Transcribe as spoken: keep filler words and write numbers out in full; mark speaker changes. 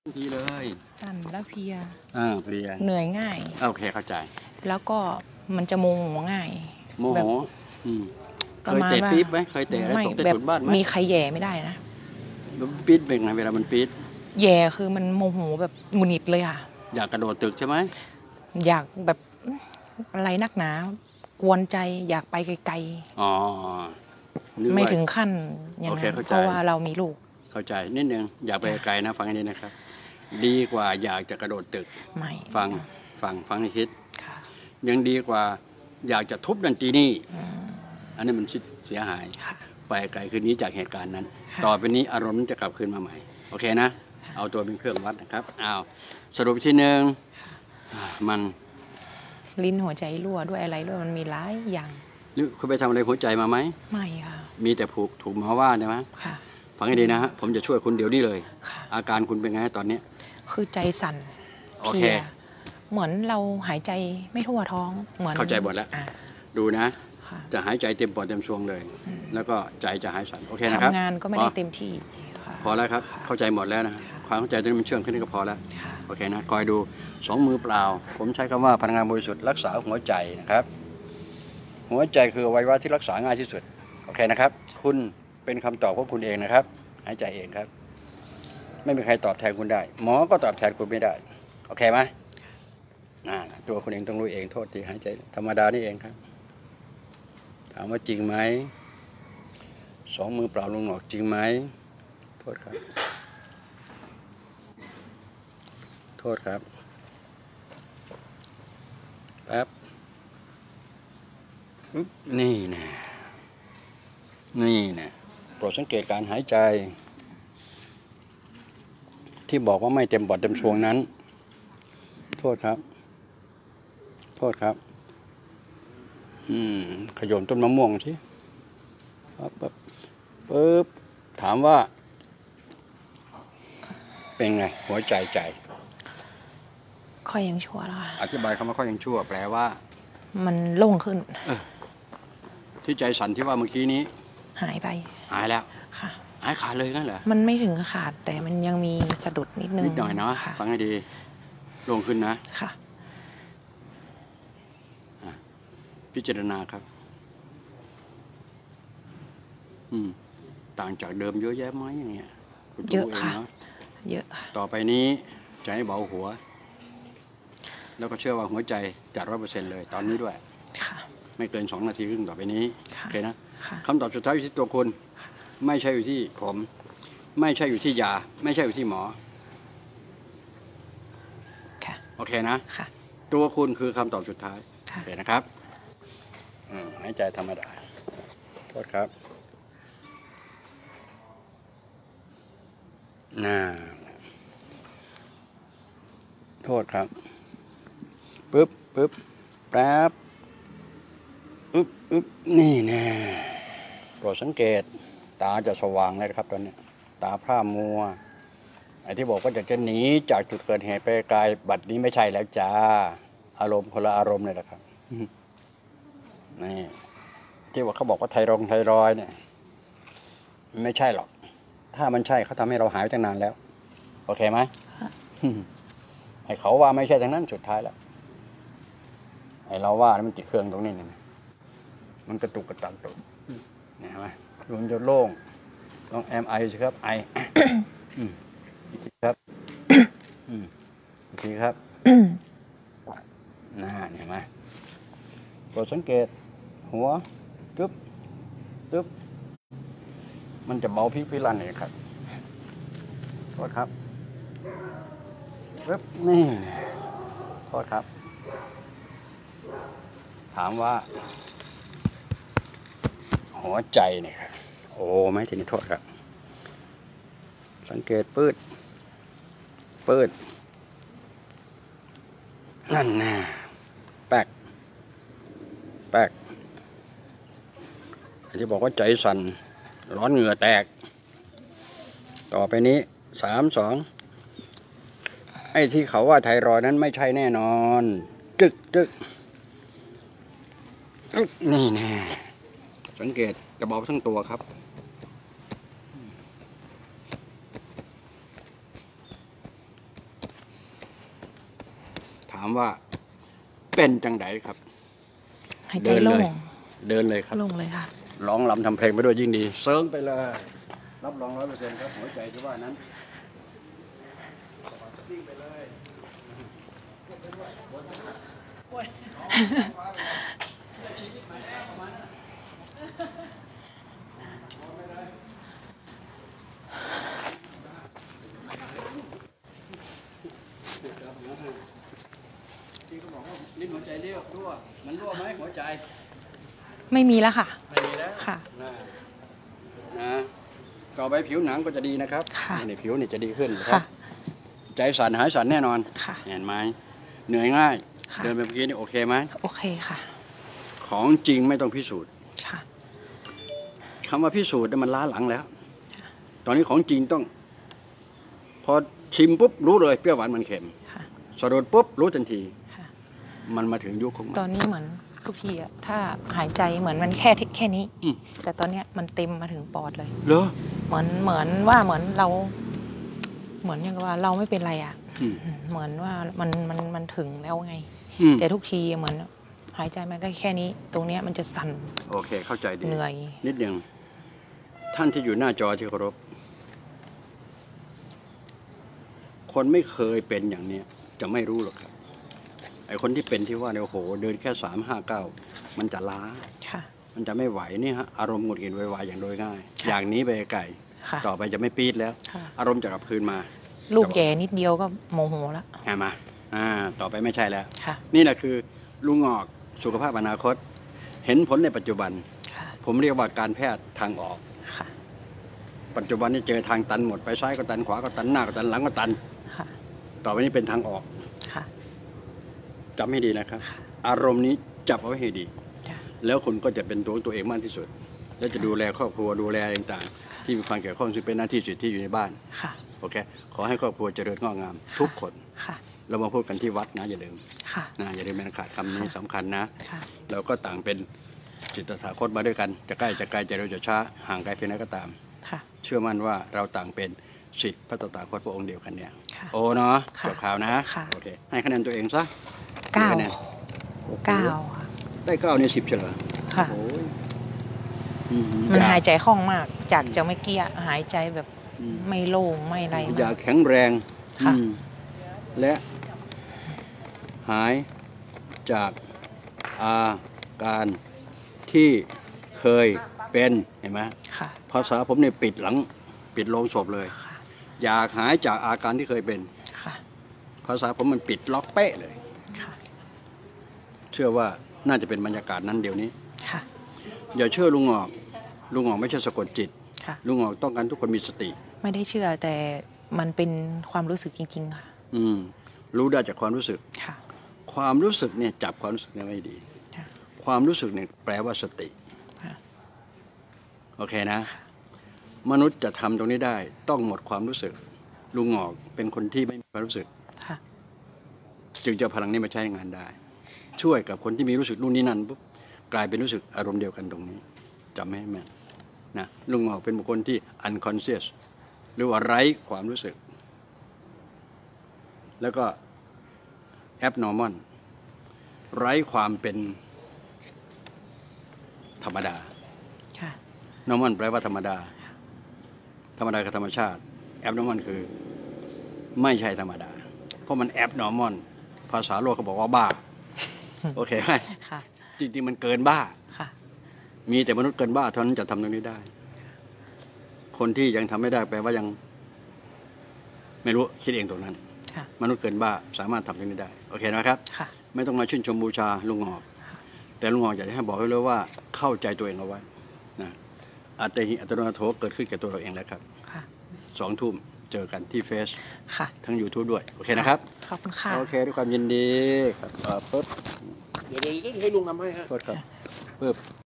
Speaker 1: ดีเลย
Speaker 2: สั่นแล้วเพลีย
Speaker 1: อ่าเพลีย
Speaker 2: เหนื่อยง่าย
Speaker 1: โอเคเข้าใจ
Speaker 2: แล้วก็มันจะโมโหง่าย
Speaker 1: โมโหอืมเคยเตะปี๊บไหมเคยเตะอะไรตกใต้ถุนบ้านไหม
Speaker 2: มีใครแย่ไม่ได้นะ
Speaker 1: ปี๊บเป็นไงเวลามันปี๊บ
Speaker 2: แย่คือมันโมโหแบบหงุดหงิดเลยค่ะ
Speaker 1: อยากกระโดดตึกใช่ไหม
Speaker 2: อยากแบบอะไรนักหนากวนใจอยากไปไกล
Speaker 1: ๆอ๋อ
Speaker 2: ไม่ถึงขั้นอย่างนั้นเพราะว่าเรามีลูก
Speaker 1: เข้าใจนิดนึงอยากไปไกลนะฟังให้ดีนะครับดีกว่าอยากจะกระโดดตึก
Speaker 2: ไม่
Speaker 1: ฟังฟังฟังให้คิด
Speaker 2: ยัง
Speaker 1: ดีกว่าอยากจะทุบดันตีนี่อันนี้มันเสียหายไปไกลคืนนี้จากเหตุการณ์นั้นต่อไปนี้อารมณ์จะกลับคืนมาใหม่โอเคนะเอาตัวเป็นเครื่องวัดนะครับอ้าวสรุปที่หนึ่งมัน
Speaker 2: ลิ้นหัวใจรั่วด้วยอะไรด้วยมันมีหลายอย่าง
Speaker 1: คุณไปทำอะไรหัวใจมาไหม
Speaker 2: ไม่ค่ะ
Speaker 1: มีแต่ผูกถูกหมอว่าใช่ไหม
Speaker 2: ค่ะ
Speaker 1: ฟังให้ดีนะฮะผมจะช่วยคุณเดี๋ยวนี้เลยอาการคุณเป็นไงตอนนี้
Speaker 2: คือใจสั่นเพลียเหมือนเราหายใจไม่ทั่วท้องเหมือน
Speaker 1: เข้าใจหมดแล้วดูนะจะหายใจเต็มปอดเต็มช่วงเลยแล้วก็ใจจะหายสั่นโอเคนะครับ
Speaker 2: ทำงานก็ไม่ได้เต็มที่
Speaker 1: พอแล้วครับเข้าใจหมดแล้วนะความเข้าใจตรงนี้มันเชื่อมขึ้นก็พอแล้วโอเคนะคอยดูสองมือเปล่าผมใช้คำว่าพลังงานบริสุทธิ์รักษาหัวใจนะครับหัวใจคืออวัยวะที่รักษาง่ายที่สุดโอเคนะครับคุณเป็นคำตอบของคุณเองนะครับหายใจเองครับไม่มีใครตอบแทนคุณได้หมอก็ตอบแทนคุณไม่ได้โอเคไหมตัวคุณเองต้องรู้เองโทษทีหายใจธรรมดานี่เองครับถามว่าจริงไหมสองมือเปล่าลงหนอกจริงไหมโทษครับโทษครับแป๊บนี่นะนี่นะโปรดสังเกตการหายใจที่บอกว่าไม่เต็มปอดเต็มช่วงนั้นโทษครับโทษครับอืมขย่มต้นมะม่วงสิปั๊บปั๊บปึ๊บถามว่าเป็นไงหัวใจใจ
Speaker 2: ค่อยยังชั่วแล้ว
Speaker 1: อธิบายคำว่าค่อยยังชั่วแปลว่า
Speaker 2: มันโล่งขึ้น
Speaker 1: ที่ใจสั่นที่ว่าเมื่อกี้นี้
Speaker 2: หายไป
Speaker 1: หายแล้ว
Speaker 2: ค่ะ
Speaker 1: หายขาดเลยงั้นเหรอ
Speaker 2: มันไม่ถึงขาดแต่มันยังมีสะดุดนิดนึง
Speaker 1: นิดหน่อยเนาะฟังให้ดีโล่งขึ้นนะ
Speaker 2: ค่ะ
Speaker 1: พิจารณาครับอืมต่างจากเดิมเยอะแยะไหมอย่างเงี้ย
Speaker 2: เยอะค่ะเยอะ
Speaker 1: ต่อไปนี้จะให้เบาหัวแล้วก็เชื่อว่าหัวใจจัดร้อยเปอร์เซ็นต์เลยตอนนี้ด้วยไม่เกินสองนาทีครึ่งต่อไปนี้โอเคนะคำตอบสุดท้ายอยู่ที่ตัวคุณไม่ใช่อยู่ที่ผมไม่ใช่อยู่ที่ยาไม่ใช่อยู่ที่หมอโอเคนะตัวคุณคือคำตอบสุดท้ายโอเคนะครับหายใจธรรมดาโทษครับน่าโทษครับปึ๊บปึ๊บแป๊บอึ๊บอึ๊บนี่แน่โปรดสังเกตตาจะสว่างเลยครับตอนนี้ตาพร่ามัวไอ้ที่บอกว่าจะจะหนีจากจุดเกิดเหตุไปไกลบัดนี้ไม่ใช่แล้วจ้าอารมณ์คนละอารมณ์เลยนะครับนี่ที่ว่าเขาบอกว่าไทรองไทรอยเนี่ยไม่ใช่หรอกถ้ามันใช่เขาทำให้เราหายไปตั้งนานแล้วโอเคไหมให้เขาว่าไม่ใช่ทั้งนั้นสุดท้ายแล้วไอ้เราว่ามันติดเครื่องตรงนี้เนี่ยมันกระตุกกระตักตุกเห็นไหมมันจะโล่งลองแอมไอสิครับไออีกทีครับอีกทีครับน่าเห็นไหมโปรดสังเกตหัวตึ๊บตึ๊บมันจะเบาพิกพิลั่นเลยครับโทษครับปึ๊บนี่โทษครับถามว่าหัวใจเนี่ยครับโอ้ไม่ทีนี้โทษครับสังเกตปืดปืดนั่นน่ะแป๊กแป๊กที่บอกว่าใจสั่นร้อนเหงื่อแตกต่อไปนี้สามสองไอ้ที่เขาว่าไทรอยด์นั้นไม่ใช่แน่นอนจึกจึกนี่แน่สังเกตกระบอกทั้งตัวครับ กามว่าเป็นจังไดครับ
Speaker 2: หายใจ
Speaker 1: เดิน
Speaker 2: โล่
Speaker 1: เลย
Speaker 2: ง
Speaker 1: เดินเลยครับ
Speaker 2: โล่งเลยค่ะ
Speaker 1: ร้องรำทำเพลงไปด้วยยิ่งดีเซิร์งไปเลยรับรองร้อยเปอร์เซ็นต์ครับหัวใจที่ว่านั้นวิ่งไปเลย ที่เขาบอกว่าลิ้นหัวใจเลี้ยวรั่วมันรั่วไหมหัวใจ
Speaker 2: ไม่มีแล้วค่ะ
Speaker 1: ไม่มีแล้ว
Speaker 2: ค่ะ
Speaker 1: นะนะต่อไปผิวหนังก็จะดีนะครับ
Speaker 2: ค่ะ
Speaker 1: นี่ผิวนี่จะดีขึ้นนะครั
Speaker 2: ค่ะ
Speaker 1: บใจสั่นหายสั่นแน่นอน
Speaker 2: ค่ะ
Speaker 1: เห็นไหมเหนื่อยง่าย
Speaker 2: ค่ะ
Speaker 1: เดินไปเมื่อกี้นี่โอเคไหม
Speaker 2: โอเคค่ะ
Speaker 1: ของจริงไม่ต้องพิสูจน์
Speaker 2: ค่ะ
Speaker 1: คำว่าพิสูจน์เนี่ยมันล้าหลังแล้ว ตอนนี้ของจริงต้อง พอชิมปุ๊บรู้เลยเปรี้ยวหวานมันเค็ม
Speaker 2: ค่ะ
Speaker 1: สะดุดปุ๊บรู้ทันที
Speaker 2: ค่ะ
Speaker 1: มันมาถึงยุคของมัน
Speaker 2: ตอนนี้เหมือนทุกทีอะถ้าหายใจเหมือนมันแค่แค่นี้
Speaker 1: อืม
Speaker 2: แต่ตอนเนี้ยมันเต็มมาถึงปอดเลย
Speaker 1: เหรอ
Speaker 2: เหมือนเหมือนว่าเหมือนเรา เหมือนอย่างกับว่าเราไม่เป็นไรอะ
Speaker 1: อืม
Speaker 2: เหมือนว่ามันมันมันถึงแล้วไง
Speaker 1: อืม
Speaker 2: แต่ทุกทีเหมือนหายใจมันก็แค่นี้ ตรงเนี้ยมันจะสั่น
Speaker 1: โอเคเข้าใจดี
Speaker 2: เหนื่อย
Speaker 1: นิดหนึ่งท่านที่อยู่หน้าจอที่เคารพคนไม่เคยเป็นอย่างเนี้ยจะไม่รู้หรอกครับไอ้คนที่เป็นที่ว่าเนี่ยโอ้โหเดินแค่สามห้าเก้ามันจะล้า
Speaker 2: ค่ะ
Speaker 1: มันจะไม่ไหวนี่ฮะอารมณ์หงุดหงิดไวๆอย่างโดยง่าย
Speaker 2: ค่ะ
Speaker 1: อย่างนี้ไปไกล
Speaker 2: ค่ะ
Speaker 1: ต่อไปจะไม่ปี๊ดแล้ว
Speaker 2: ค่ะ
Speaker 1: อารมณ์จะกลับคืนมา
Speaker 2: ลูกแย่นิดเดียวก็โมโหแล้ว
Speaker 1: เห็นไหมอ่าต่อไปไม่ใช่แล้ว
Speaker 2: ค่ะ
Speaker 1: นี่แหละคือลุงงอกสุขภาพอนาคต เห็นผลในปัจจุบัน
Speaker 2: ค่ะ
Speaker 1: ผมเรียกว่าการแพทย์ทางออก
Speaker 2: ค่ะ
Speaker 1: ปัจจุบันนี่เจอทางตันหมดไปซ้ายก็ตันขวาก็ตันหน้าก็ตันหลังก็ตัน
Speaker 2: ค่ะ
Speaker 1: ต่อไปนี้เป็นทางออก
Speaker 2: ค่ะ
Speaker 1: จำให้ดีนะครับ
Speaker 2: ค่ะ
Speaker 1: อารมณ์นี้จับเอาไว้ให้ดี
Speaker 2: จ้ะ
Speaker 1: แล้วคุณก็จะเป็นตัวของตัวเองมากที่สุด และจะดูแลครอบครัวดูแลอะไรต่างๆที่มีความเกี่ยวข้องซึ่งเป็นหน้าที่สิทธิอยู่ในบ้าน
Speaker 2: ค่ะ
Speaker 1: โอเคขอให้ครอบครัวเจริญงอกงาม ทุกคน
Speaker 2: ค่ะ
Speaker 1: เรามาพูดกันที่วัดนะอย่าลืม
Speaker 2: ค่ะ
Speaker 1: นะอย่าลืมเป็นขาดคำนี้สำคัญนะ
Speaker 2: ค่ะ
Speaker 1: เราก็ต่างเป็นจิตสาคตมาด้วยกัน จะใกล้จะไกลจะเร็วจะช้าห่างไกลเพียงไหนก็ตาม
Speaker 2: ค่ะ
Speaker 1: เชื่อมั่นว่าเราต่างเป็นศิษย์พระตถาคตพระองค์เดียวกันเนี่ย
Speaker 2: ค่ะ
Speaker 1: โอเนาะ
Speaker 2: ค่ะ
Speaker 1: จบข่าวนะ
Speaker 2: ค่ะ
Speaker 1: โอเคให้คะแนนตัวเองซะ
Speaker 2: เก้า
Speaker 1: คะแนน
Speaker 2: เก้าค่ะ
Speaker 1: ได้เก้าในสิบเฉลย
Speaker 2: ค่ะ
Speaker 1: โอ้ยอื
Speaker 2: มัน
Speaker 1: อ
Speaker 2: หายใจคล่องมาก จากจะไม่เกี้ยหายใจแบบ
Speaker 1: อืม
Speaker 2: ไม่โล่งไม่อะไร
Speaker 1: อยาม
Speaker 2: าก
Speaker 1: แข็งแรง
Speaker 2: ค่ะ
Speaker 1: อืมและหายจากอาการที่เคยเป็นเห็นไหม
Speaker 2: ค่ะ
Speaker 1: ภาษาผมเนี่ยปิดหลังปิดโลงศพเลย
Speaker 2: ค่ะ
Speaker 1: อยากหายจากอาการที่เคยเป็น
Speaker 2: ค่ะ
Speaker 1: ภาษาผมมันปิดล็อกเป๊ะเลย
Speaker 2: ค่ะ
Speaker 1: เชื่อว่าน่าจะเป็นบรรยากาศนั้นเดี๋ยวนี้
Speaker 2: ค่ะ
Speaker 1: อย่าเชื่อลุงหงอกลุงหงอกไม่ใช่สะกดจิต
Speaker 2: ค่ะ
Speaker 1: ลุงหงอกต้องการทุกคนมีสติ
Speaker 2: ไม่ได้เชื่อแต่มันเป็นความรู้สึกจริงๆค่ะ
Speaker 1: อืมรู้ได้จากความรู้สึก
Speaker 2: ค่ะ
Speaker 1: ความรู้สึกเนี่ยจับความรู้สึกเนี่ยไม่ดี
Speaker 2: ค่ะ
Speaker 1: ความรู้สึกเนี่ยแปลว่าสติ
Speaker 2: ค่ะ
Speaker 1: โอเคนะ มนุษย์จะทำตรงนี้ได้ต้องหมดความรู้สึก ลุงหงอกเป็นคนที่ไม่มีความรู้สึก
Speaker 2: ค่ะ
Speaker 1: จึงจะเอาพลังนี้มาใช้งานได้ ช่วยกับคนที่มีรู้สึกนู่นนี่นั่นปุ๊บกลายเป็นรู้สึกอารมณ์เดียวกันตรงนี้จำไม่ให้แม่นนะลุงหงอกเป็นบุคคลที่ unconscious หรือว่าไร้ความรู้สึก แล้วก็ abnormal ไร้ความเป็นธรรมดา
Speaker 2: ค่ะ
Speaker 1: normal แปลว่าธรรมดา ธรรมดาคือธรรมชาติ abnormal คือไม่ใช่ธรรมดา เพราะมัน abnormal ภาษาโลกเขาบอกว่าบ้า โอเคไหม
Speaker 2: ค่ะ
Speaker 1: จริงๆมันเกินบ้า
Speaker 2: ค่ะ
Speaker 1: มีแต่มนุษย์เกินบ้าเท่านั้นจะทำตรงนี้ได้ คนที่ยังทำไม่ได้แปลว่ายัง ไม่รู้คิดเองตรงนั้น
Speaker 2: ค่ะ
Speaker 1: มนุษย์เกินบ้าสามารถทำตรงนี้ได้ โอเคนะครับ
Speaker 2: ค่ะ
Speaker 1: ไม่ต้องมาชื่นชมบูชาลุงหงอก แต่ลุงหงอกอยากจะให้บอกให้รู้ว่าเข้าใจตัวเองเอาไว้นะอัตติอัตโนนาโถเกิดขึ้นกับตัวเราเองแล้วครับ
Speaker 2: ค่ะ
Speaker 1: สองทุ่มเจอกันที่เฟซ
Speaker 2: ค่ะ
Speaker 1: ทั้ง YouTube ด้วย โอเคนะครับ
Speaker 2: ขอบคุณค่ะ
Speaker 1: โอเคด้วยความยินดีครับเอ่อปึ๊บ
Speaker 3: เดี๋ยวเดี๋ยวให้ลุงทำให้ฮะ
Speaker 1: โทษครับปึ๊บ